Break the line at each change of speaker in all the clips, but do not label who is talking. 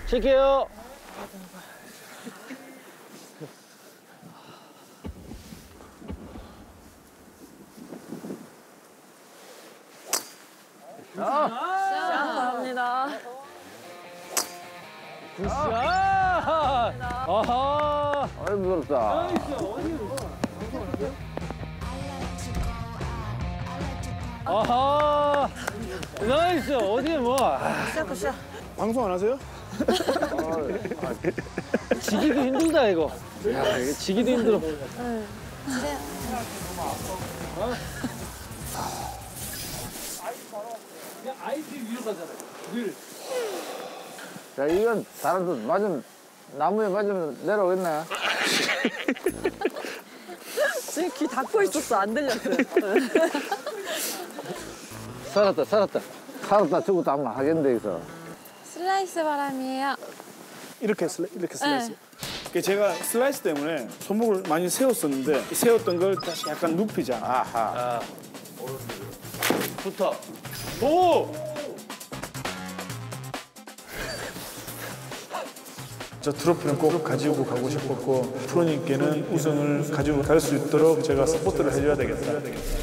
칠게요.
감사합니다.
굿샷! 아하!
아이 무섭다.
아하! 나이스! 어디 뭐.
굿샷.
방송 안 하세요?
지기도 힘들다, 이거. 야, 이게 지기도 힘들어. 그냥 IP 위로 가잖아. 늘.
자, 이건 사람도 맞으면, 나무에 맞으면 내려오겠네.
지금 귀 닫고 있었어. 안 들렸어요.
살았다, 살았다.
살았다 죽었다 하면 하겠는데, 여기서.
슬라이스 바람이에요.
이렇게 슬라이스. 제가 슬라이스 때문에 손목을 많이 세웠었는데 세웠던 걸 다시 약간 눕히자.
아하.
좋다. 오!
저 트로피는 꼭 가지고 가고 싶었고 프로님께는 우승을 가지고 갈 수 있도록 제가 서포트를 해줘야 되겠다.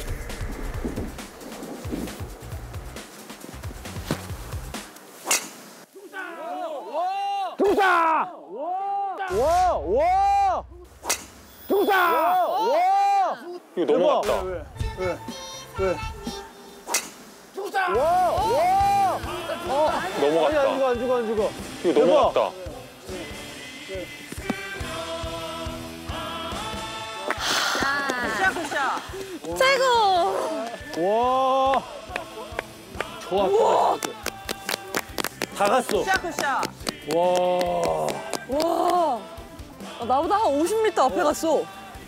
죽자! 와! 와! 죽자! 와!
이거 넘어갔다.
왜?
와! 와!
아니, 안
넘어갔다.
죽어, 안 죽어.
이거 넘어갔다.
굿샷.
최고!
와! 좋아, 좋아. 다 갔어.
굿샷.
와.
와. 나보다 한 50m 앞에 갔어.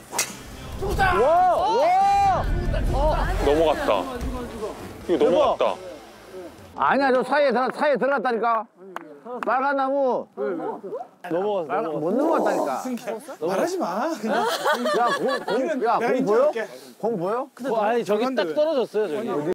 와! 와!
넘어갔다. 이거 넘어갔다.
아니야, 저 사이에 들어갔다니까. 빨간 나무.
넘어갔어.
못 넘어갔다니까.
말하지 마. 그냥.
야, 공
내가
보여?
인정할게.
공 보여?
아니, 저기 딱 떨어졌어요, 저기.